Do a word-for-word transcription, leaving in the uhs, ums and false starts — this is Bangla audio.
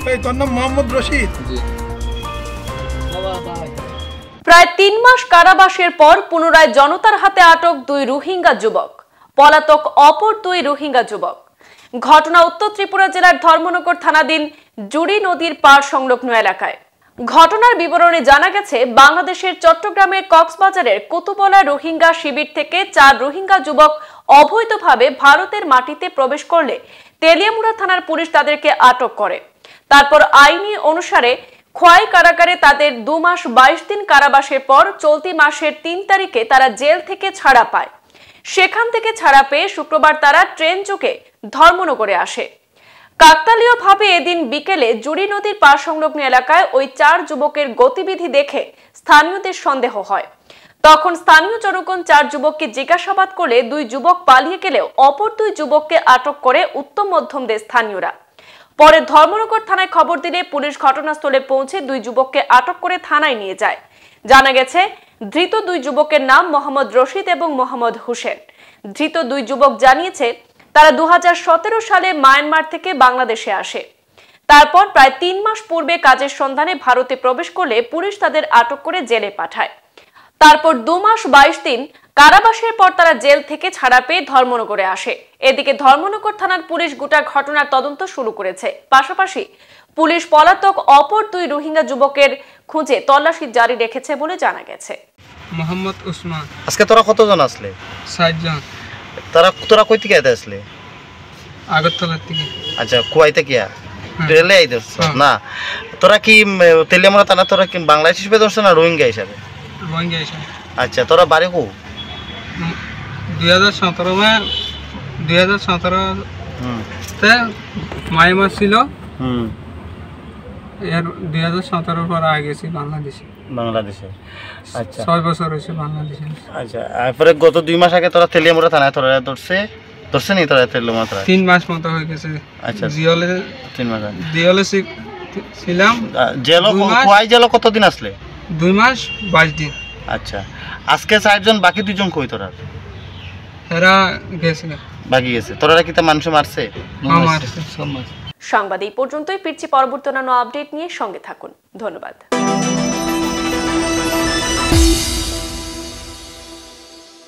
এই তোর নাম মোহাম্মদ রশিদ? জি। প্রায় তিন মাস কারাবাসের পর পুনরায় জনতার হাতে আটক দুই রোহিঙ্গা যুবক। পলাতক অপর দুই রোহিঙ্গা যুবক। ঘটনা উত্তর ত্রিপুরা জেলার ধর্মনগর থানাধীন জুড়ি নদীর পাড় সংলগ্ন এলাকায়। ঘটনার বিবরণে জানা গেছে, বাংলাদেশের চট্টগ্রামের কক্সবাজারের কুতুবলা রোহিঙ্গা শিবির থেকে চার রোহিঙ্গা যুবক অবৈধভাবে ভারতের মাটিতে প্রবেশ করলে তেলিয়ামুড়া থানার পুলিশ তাদেরকে আটক করে। তারপর আইনি অনুসারে খোয়াই কারাগারে তাদের দু মাস বাইশ দিন কারাবাসের পর চলতি মাসের তিন তারিখে তারা জেল থেকে ছাড়া পায়। সেখান থেকে ছাড়া পেয়ে শুক্রবার তারা ট্রেন যোগে ধর্মনগরে আসে। কাকতালীয়ভাবে এদিন বিকেলে জুড়ি নদীর পাড় সংলগ্ন এলাকায় ওই চার যুবকের গতিবিধি দেখে স্থানীয়দের সন্দেহ হয়। তখন স্থানীয় জনগণ চার যুবককে জিজ্ঞাসাবাদ করলে দুই যুবক পালিয়ে গেলেও অপর দুই যুবককে আটক করে উত্তম মধ্যম দেয় স্থানীয়রা। পরে ধর্মনগর থানায় খবর দিলে পুলিশ ঘটনাস্থলে পৌঁছে দুই যুবককে আটক করে থানায় নিয়ে যায়। জানা গেছে, ধৃত দুই যুবকের নাম মোহাম্মদ রশিদ এবং মোহাম্মদ হোসেন। ধৃত দুই যুবক জানিয়েছে, তারা দু হাজার সতেরো সালে মায়ানমার থেকে বাংলাদেশে আসে। তারপর প্রায় তিন মাস পূর্বে কাজের সন্ধানে ভারতে প্রবেশ করলে পুলিশ তাদের আটক করে জেলে পাঠায়। তারপর দু মাস বাইশ দিন কারাবাসের পর তারা জেল থেকে ছাড়া পেয়ে ধর্মনগরে আসে। এদিকে ধর্মনগর থানার পুলিশ গোটা ঘটনার তদন্ত শুরু করেছে। পাশাপাশি পুলিশ পলাতক অপর দুই রোহিঙ্গা যুবকের খুঁজে তল্লাশি জারি রেখেছে বলে জানা গেছে। মোহাম্মদ ওসমান। আজকে তোরা কতজন আসলে? ষাট জন। তারা তোরা কই থেকে আইতে আসলে? আগরতলা থেকে। আচ্ছা, কুয়াইতে কিয়া রেলে আইতে না? তোরা কি তেলিয়ামুড়া থানা তোরা কি বাংলাদেশ হিসেবে ধরছ না রোহিঙ্গা হিসাবে? রোহিঙ্গা হিসাবে। আচ্ছা, তোরা বাড়ি কো? দুই হাজার সতেরো মে দুই হাজার সতেরো তে মায়ানমার ছিল। হুম। এর দুই হাজার সতেরোর পর আগে গেছি বাংলাদেশে। বাংলাদেশে। আচ্ছা, ছয় বছর হয়েছে বাংলাদেশে। আচ্ছা, এরপরে গত দুই মাস আগে তোরা তেলিয়ামুড়া থানায় তোরা ধরছে ধরছে নি তোরা তেলিয়ামুড়া থানায়? তিন মাস মতো হয়ে গেছে। আচ্ছা, জিওলে তিন মাস জিওলে ছিলাম। জেল কোয়াই জেল কতদিন আসলে? দুই মাস বাইশ দিন। আচ্ছা, আজকে চারজন, বাকি দুজন কই তোরা? এরা গেছে বাকি গেছে। তোরা কি তা মানুষ মারছে? মারছে সব মারছে। সংবাদ এই পর্যন্তই, ফিরছি পরবর্তী অন্যান্য আপডেট নিয়ে, সঙ্গে থাকুন। ধন্যবাদ।